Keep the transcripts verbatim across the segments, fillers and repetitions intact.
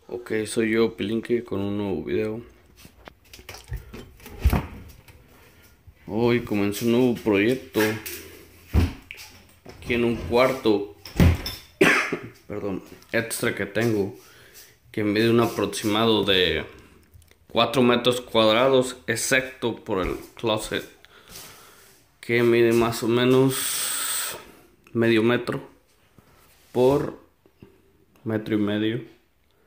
Ok, soy yo, Pilinque, con un nuevo video. Hoy comencé un nuevo proyecto aquí en un cuarto, perdón, extra que tengo, que mide un aproximado de cuatro metros cuadrados, excepto por el closet, que mide más o menos medio metro por metro y medio.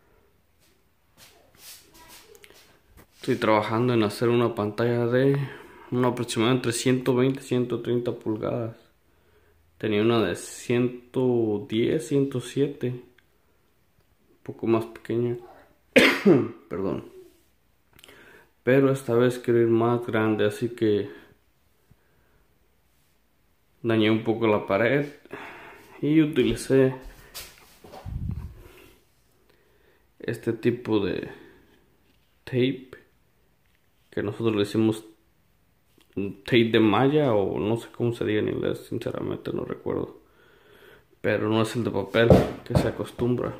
Estoy trabajando en hacer una pantalla de un aproximado entre ciento veinte y ciento treinta pulgadas. Tenía una de ciento diez, ciento siete, un poco más pequeña. Perdón. Pero esta vez quiero ir más grande, así que dañé un poco la pared y utilicé este tipo de tape que nosotros le decimos tape de malla, o no sé cómo se diga en inglés, sinceramente no recuerdo, pero no es el de papel que se acostumbra.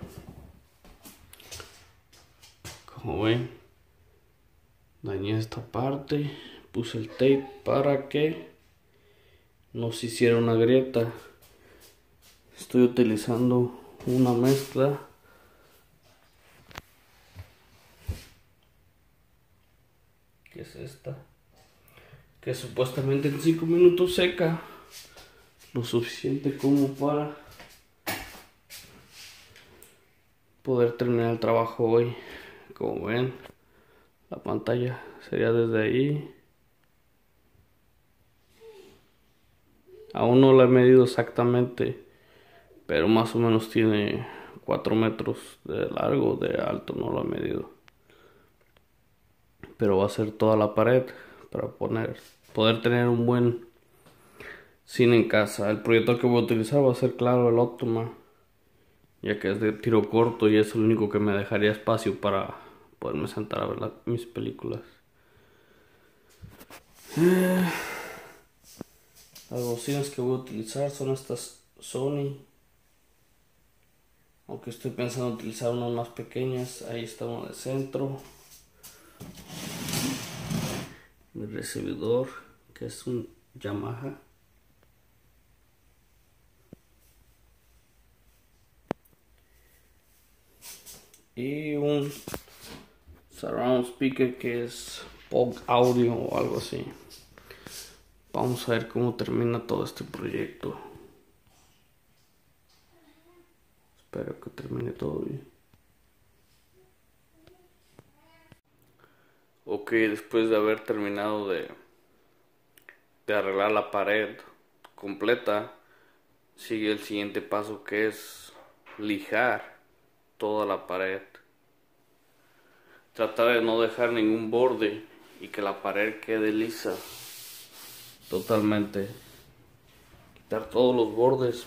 Como ven, dañé esta parte, puse el tape para que no se hiciera una grieta. Estoy utilizando una mezcla que es esta, que supuestamente en cinco minutos seca lo suficiente como para poder terminar el trabajo hoy. Como ven, la pantalla sería desde ahí. Aún no la he medido exactamente, pero más o menos tiene cuatro metros de largo, de alto no lo he medido. Pero va a ser toda la pared para poner, poder tener un buen cine en casa. El proyector que voy a utilizar va a ser, claro, el Optoma, ya que es de tiro corto y es el único que me dejaría espacio para poderme sentar a ver la, mis películas. Eh, las bocinas que voy a utilizar son estas Sony, aunque estoy pensando en utilizar unas más pequeñas. Ahí está uno de centro, mi recibidor, que es un Yamaha, y un surround speaker que es Pog Audio o algo así. Vamos a ver cómo termina todo este proyecto. Espero que termine todo bien. Ok, después de haber terminado de, de arreglar la pared completa, sigue el siguiente paso, que es lijar toda la pared. Tratar de no dejar ningún borde y que la pared quede lisa totalmente. Quitar todos los bordes.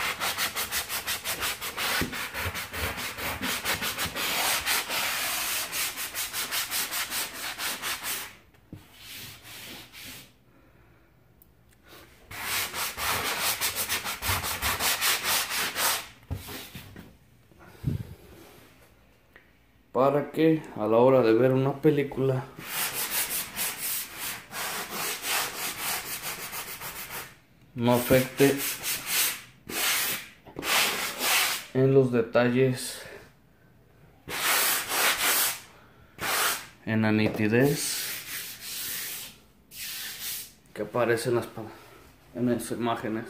Para que a la hora de ver una película no afecte en los detalles, en la nitidez que aparece en las, en las imágenes.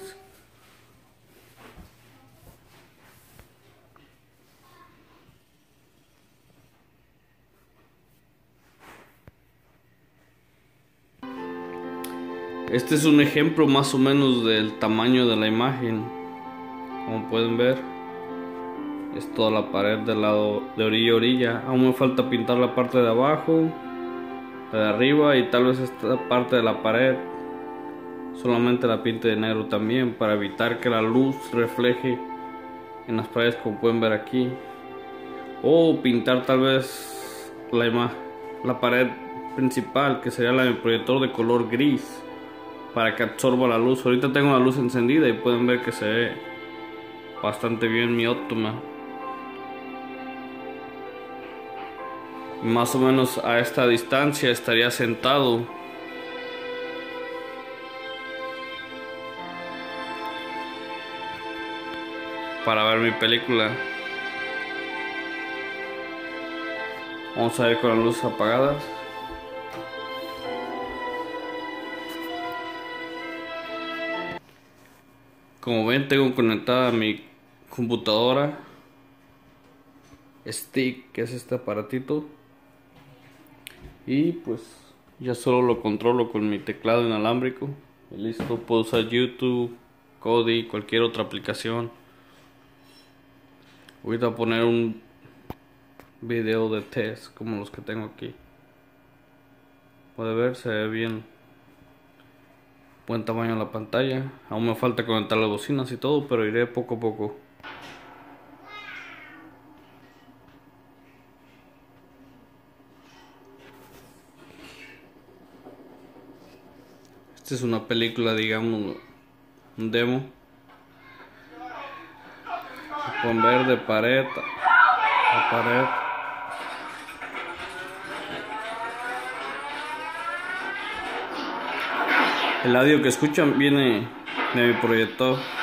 Este es un ejemplo más o menos del tamaño de la imagen. Como pueden ver, es toda la pared del lado de orilla a orilla. Aún me falta pintar la parte de abajo, la de arriba, y tal vez esta parte de la pared solamente la pinte de negro también, para evitar que la luz refleje en las paredes, como pueden ver aquí. O pintar tal vez la imagen, la pared principal, que sería la del proyector, de color gris, para que absorba la luz. Ahorita tengo la luz encendida y pueden ver que se ve bastante bien mi Optoma. Más o menos a esta distancia estaría sentado para ver mi película. Vamos a ver con las luces apagadas. Como ven, tengo conectada mi computadora Stick, que es este aparatito, y pues ya solo lo controlo con mi teclado inalámbrico y listo. Puedo usar YouTube, Kodi, cualquier otra aplicación. Voy a poner un video de test como los que tengo aquí. Puede ver, se ve bien, buen tamaño la pantalla. Aún me falta conectar las bocinas y todo, pero iré poco a poco. Esta es una película, digamos, un demo. Pueden ver de pared a pared. El audio que escuchan viene de mi proyector.